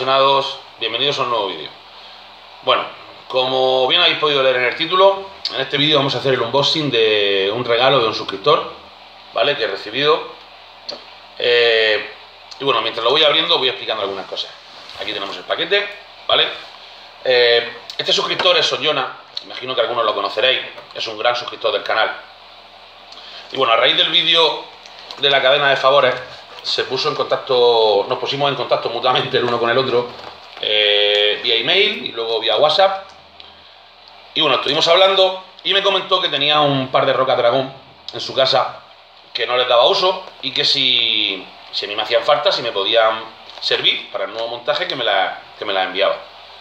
apasionados, bienvenidos a un nuevo vídeo. Bueno, como bien habéis podido leer en el título, en este vídeo vamos a hacer el unboxing de un regalo de un suscriptor, ¿vale? Que he recibido. Y bueno, mientras lo voy abriendo voy explicando algunas cosas. Aquí tenemos el paquete, ¿vale? Este suscriptor es Sonjona, imagino que algunos lo conoceréis, es un gran suscriptor del canal. Y bueno, a raíz del vídeo de la cadena de favores, se puso en contacto, nos pusimos en contacto mutuamente el uno con el otro, vía email y luego vía WhatsApp. Y bueno, estuvimos hablando y me comentó que tenía un par de rocas dragón en su casa que no les daba uso y que si a mí me hacían falta, si me podían servir para el nuevo montaje, que me la enviaba.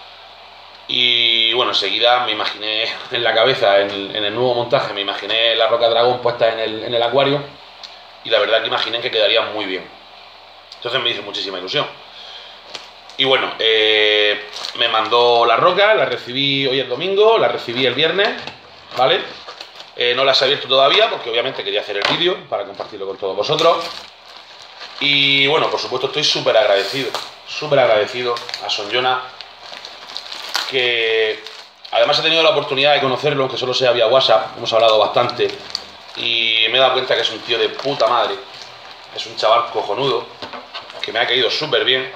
Y bueno, enseguida me imaginé en la cabeza, en el nuevo montaje, me imaginé la roca dragón puesta en el acuario. Y la verdad que imaginé que quedaría muy bien. Entonces me hizo muchísima ilusión. Y bueno, me mandó la roca, la recibí hoy el domingo, la recibí el viernes, ¿vale? No las he abierto todavía porque obviamente quería hacer el vídeo para compartirlo con todos vosotros. Y bueno, por supuesto estoy súper agradecido a Sonjona, que además he tenido la oportunidad de conocerlo, aunque solo sea vía WhatsApp, hemos hablado bastante. Y me he dado cuenta que es un tío de puta madre. Es un chaval cojonudo, que me ha caído súper bien.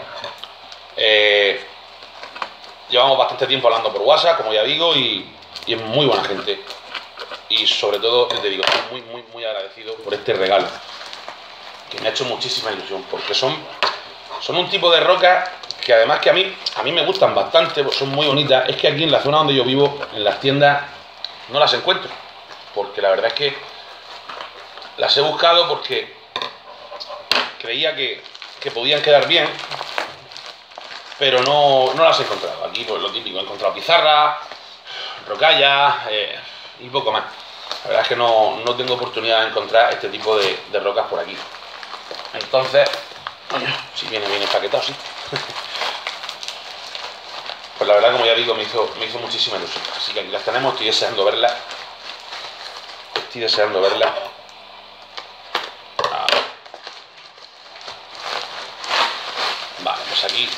Llevamos bastante tiempo hablando por WhatsApp, como ya digo, y es muy buena gente. Y sobre todo, te digo, estoy muy agradecido por este regalo, que me ha hecho muchísima ilusión, porque son un tipo de rocas que además que a mí me gustan bastante, son muy bonitas. Es que aquí en la zona donde yo vivo, en las tiendas, no las encuentro, porque la verdad es que las he buscado porque creía que podían quedar bien, pero no las he encontrado. Aquí pues lo típico, he encontrado pizarra, rocalla y poco más. La verdad es que no tengo oportunidad de encontrar este tipo de rocas por aquí. Entonces, si viene bien empaquetado, sí. Pues la verdad, como ya digo, me hizo muchísima ilusión. Así que aquí las tenemos, estoy deseando verlas. Vale, pues aquí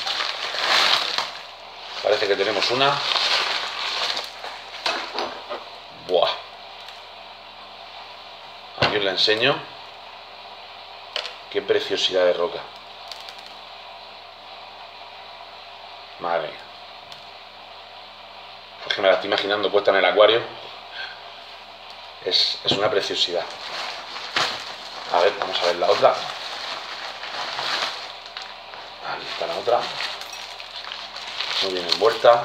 parece que tenemos una. Buah. Aquí os la enseño. Qué preciosidad de roca. Madre mía. Es que me la estoy imaginando puesta en el acuario. Es una preciosidad. A ver, vamos a ver la otra. Aquí está la otra. Muy bien envuelta.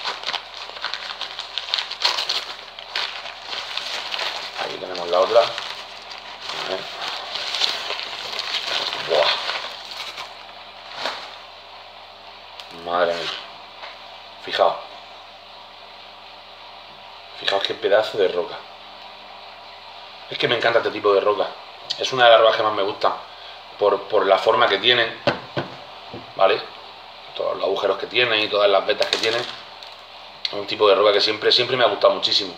Aquí tenemos la otra. A ver. Buah. Madre mía. Fijaos qué pedazo de roca. Es que me encanta este tipo de roca. Es una de las rocas que más me gustan por la forma que tienen, ¿vale? Todos los agujeros que tienen y todas las vetas que tienen. Es un tipo de roca que siempre me ha gustado muchísimo.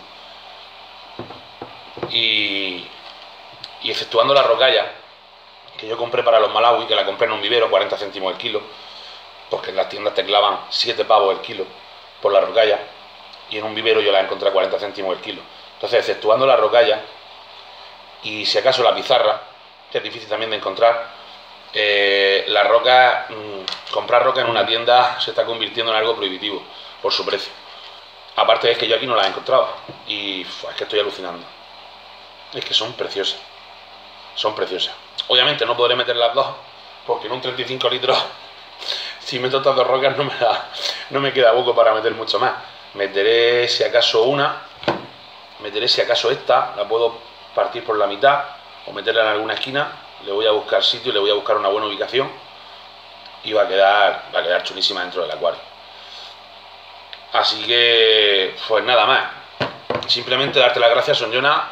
Y exceptuando la rocalla que yo compré para los Malawi, que la compré en un vivero, 40 céntimos el kilo, porque en las tiendas te clavan 7 pavos el kilo por la rocalla, y en un vivero yo la encontré a 40 céntimos el kilo. Entonces, exceptuando la rocalla y si acaso la pizarra, que es difícil también de encontrar, la roca, comprar roca en una tienda se está convirtiendo en algo prohibitivo por su precio. Aparte es que yo aquí no la he encontrado y es que estoy alucinando. Es que son preciosas. Obviamente no podré meter las dos, porque en un 35 litros, si meto estas dos rocas no me queda hueco para meter mucho más. Meteré si acaso una, meteré si acaso esta, la puedo partir por la mitad o meterla en alguna esquina. Le voy a buscar sitio, le voy a buscar una buena ubicación y va a quedar chulísima dentro del acuario. Así que pues nada más, simplemente darte las gracias, Sonjona.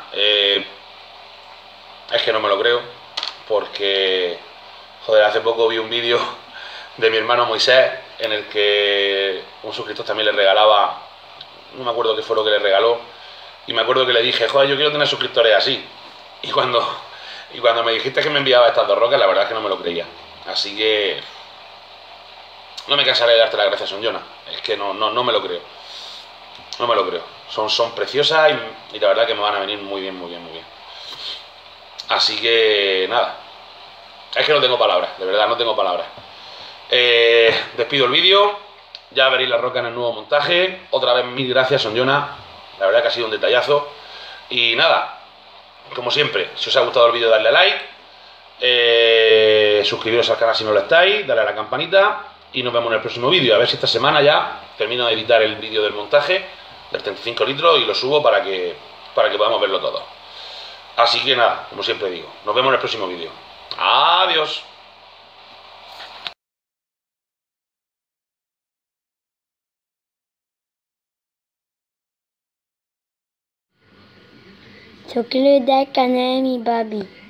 Es que no me lo creo, porque joder, hace poco vi un vídeo de mi hermano Moisés en el que un suscriptor también le regalaba, no me acuerdo qué fue lo que le regaló, y me acuerdo que le dije, joder, yo quiero tener suscriptores así. Y cuando me dijiste que me enviaba estas dos rocas, la verdad es que no me lo creía. Así que No me cansaré de darte las gracias, Sonjona. Es que no me lo creo. No me lo creo. Son preciosas y la verdad que me van a venir muy bien, muy bien, muy bien. Así que nada. Es que no tengo palabras, de verdad, no tengo palabras. Despido el vídeo. Ya veréis la roca en el nuevo montaje. Otra vez mil gracias, Sonjona. La verdad que ha sido un detallazo. Y nada, como siempre, si os ha gustado el vídeo, dadle a like. Suscribiros al canal si no lo estáis. Dale a la campanita. Y nos vemos en el próximo vídeo. A ver si esta semana ya termino de editar el vídeo del montaje del 35 litros y lo subo para que podamos verlo todo. Así que nada, como siempre digo, nos vemos en el próximo vídeo. Adiós. Suscríbete al canal de mi papi.